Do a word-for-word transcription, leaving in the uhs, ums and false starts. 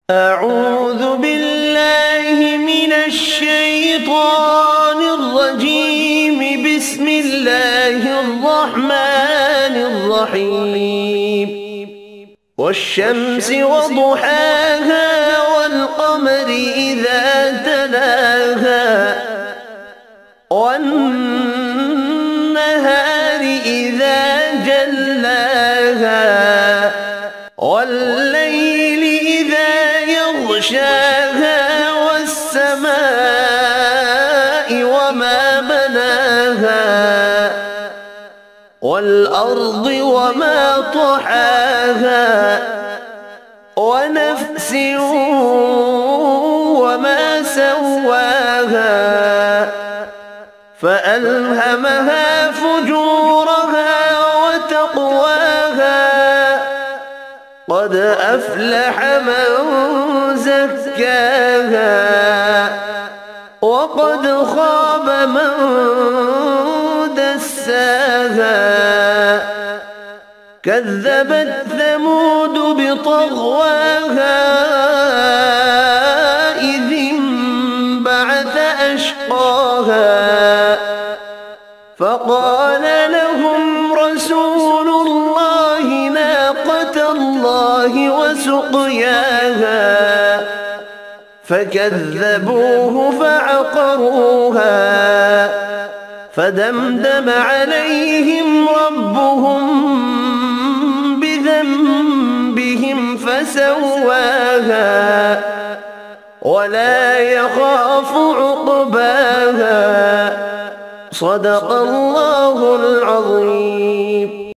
أعوذ بالله من الشيطان الرجيم. بسم الله الرحمن الرحيم. والشمس وضحاها والقمر إذا تلاها والنهار إذا جلاها والليل إذا يغشاها والسماء وما بناها والأرض وما طحاها ونفس وما سواها فألهمها فجورها وتقواها. قد أفلح من زكاها وقد خاب من دساها. كذبت ثمود بطغواها إذ انبعث أشقاها فقال لهم رسول الله ناقة الله وسقياها فكذبوه فعقروها فدمدم عليهم ربهم بذنبهم فسواها ولا يخاف عقباها. صدق الله العظيم.